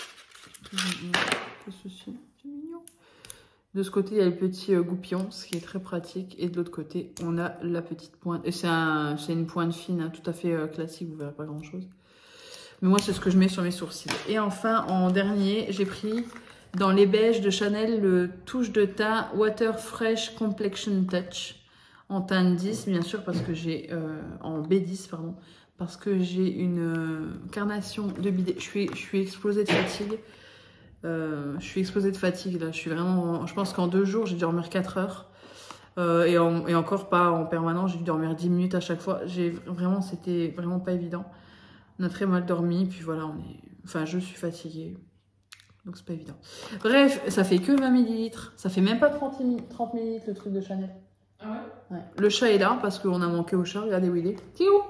C'est mignon. De ce côté, il y a le petit goupillon, ce qui est très pratique. Et de l'autre côté, on a la petite pointe. Et c'est une pointe fine, hein, tout à fait classique, vous verrez pas grand chose. Mais moi, c'est ce que je mets sur mes sourcils. Et enfin, en dernier, j'ai pris dans les beiges de Chanel le touche de teint Water Fresh Complexion Touch. En teint 10, bien sûr, parce que j'ai... en B10, pardon. Parce que j'ai une carnation de bidet. Je suis explosée de fatigue. Je suis explosée de fatigue, là. Je suis vraiment... Je pense qu'en 2 jours, j'ai dû dormir 4 heures. Et encore pas en permanence, j'ai dû dormir 10 minutes à chaque fois. C'était vraiment pas évident. On a très mal dormi, puis voilà, enfin, je suis fatiguée. Donc c'est pas évident. Bref, ça fait que 20 ml. Ça fait même pas 30 ml le truc de Chanel. Ah ouais? Ouais. Le chat est là parce qu'on a manqué au chat. Regardez où il est. T'es où?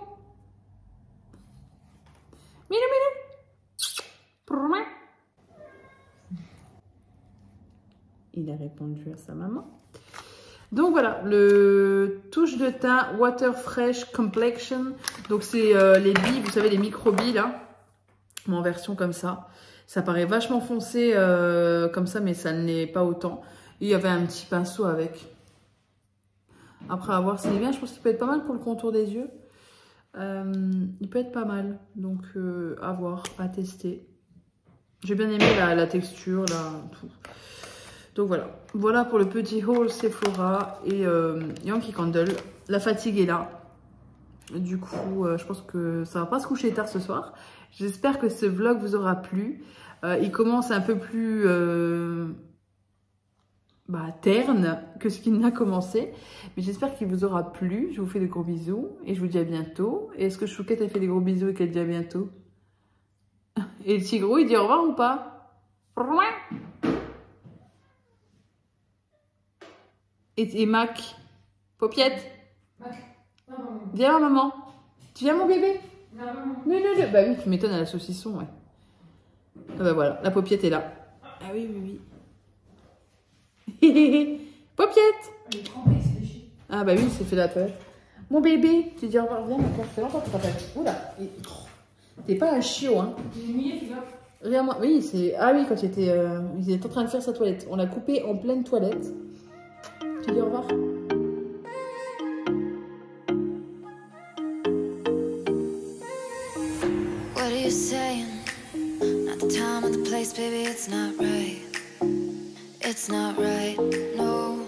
Minou, minou. Il a répondu à sa maman. Donc voilà, le touche de teint Water Fresh Complexion. Donc c'est les billes, vous savez, les micro-billes là. Mais en version comme ça. Ça paraît vachement foncé comme ça, mais ça ne l'est pas autant. Et il y avait un petit pinceau avec. Après, à voir s'il est bien. Je pense qu'il peut être pas mal pour le contour des yeux. Il peut être pas mal. Donc, à voir, à tester. J'ai bien aimé la texture, là, tout. Donc voilà. Voilà pour le petit haul Sephora et Yankee Candle. La fatigue est là. Du coup, je pense que ça va pas se coucher tard ce soir. J'espère que ce vlog vous aura plu. Il commence un peu plus terne que ce qu'il n'a commencé. Mais j'espère qu'il vous aura plu. Je vous fais de gros bisous et je vous dis à bientôt. Et est-ce que Chouquette a fait des gros bisous et qu'elle dit à bientôt? Et le tigrou, il dit au revoir ou pas? Et Mac, Paupiette, viens voir maman. Tu viens mon bébé? Non. Bah oui, tu m'étonnes à la saucisson, ouais. Ah bah voilà, la Paupiette est là. Ah oui. Paupiette! Elle est trempée, c'est déchiré. Ah bah oui, il s'est fait la peur. Mon bébé, tu dis au revoir, viens maintenant, ça fait longtemps que tu t'appelles. Oula, t'es pas un chiot, hein. J'ai mouillé, tu vois. Regarde-moi, oui, c'est... Ah oui, quand il était en train de faire sa toilette. On l'a coupé en pleine toilette. Tu dis au revoir? What are you saying? Not the time or the place, baby, it's not right. It's not right, no.